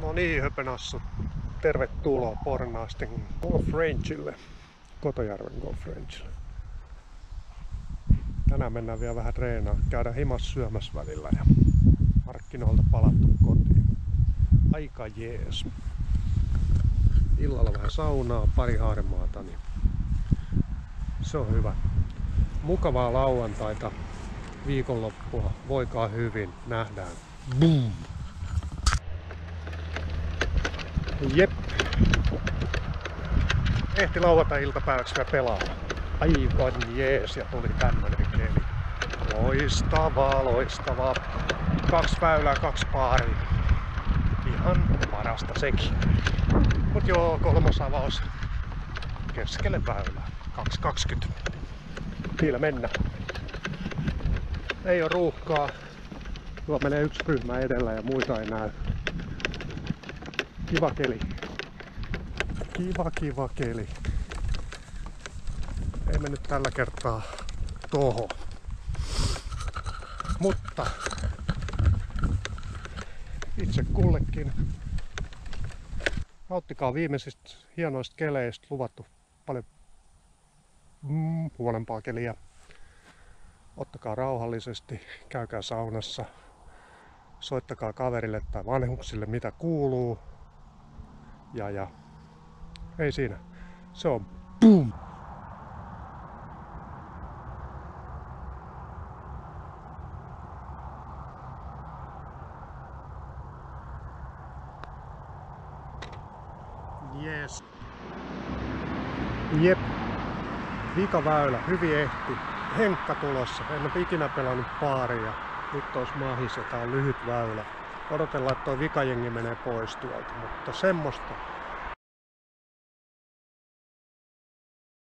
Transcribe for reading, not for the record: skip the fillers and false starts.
No niin, höpönassut. Tervetuloa Pornaisten Golf Rangeille. Kotojärven Golf Rangeille. Tänään mennään vielä vähän treenaa. Käydään himas syömässä välillä ja markkinoilta palattu kotiin. Aika jees. Illalla vähän saunaa, pari harmaata, niin se on hyvä. Mukavaa lauantaita, viikonloppua, voikaa hyvin, nähdään. Boom! Jep. Ehti lauantai-iltapäiväksi vielä pelaamaan. Aivan jees, ja tuli tämmönen keli. Loistavaa, loistavaa. 2 väylää, 2 paaria. Ihan parasta sekin. Mut joo, kolmosavaus keskelle väylää. 2.20. Niillä mennään. Ei oo ruuhkaa. Tuo menee yksi ryhmä edellä ja muita ei näy. Kiva keli. Kiva keli. Ei mennyt tällä kertaa toho. Mutta itse kullekin nauttikaa viimeisistä hienoista keleistä, luvattu paljon huonompaa keliä. Ottakaa rauhallisesti, käykää saunassa, soittakaa kaverille tai vanhuksille mitä kuuluu. Ja ei siinä. Se on boom! Yes. Jep. Vika väylä, hyvin ehti. Henkka tulossa. En ole ikinä pelannut paaria. Nyt olisi mahis ja tää on lyhyt väylä. Odotellaan, että toi vikajengi menee pois tuolta, mutta semmoista